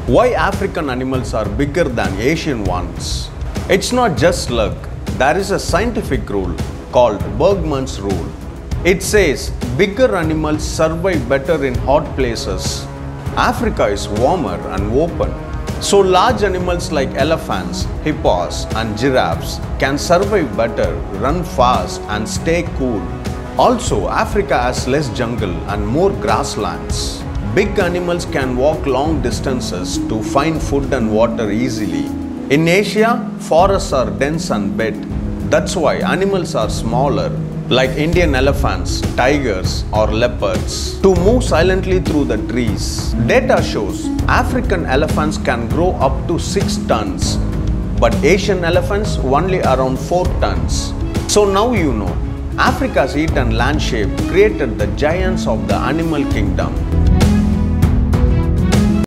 Why African animals are bigger than Asian ones? It's not just luck. There is a scientific rule called Bergmann's rule. It says bigger animals survive better in hot places. Africa is warmer and open. So large animals like elephants, hippos and giraffes can survive better, run fast and stay cool. Also, Africa has less jungle and more grasslands. Big animals can walk long distances to find food and water easily. In Asia, forests are dense and wet. That's why animals are smaller, like Indian elephants, tigers or leopards, to move silently through the trees. Data shows African elephants can grow up to 6 tons, but Asian elephants only around 4 tons. So now you know, Africa's heat and land shape created the giants of the animal kingdom.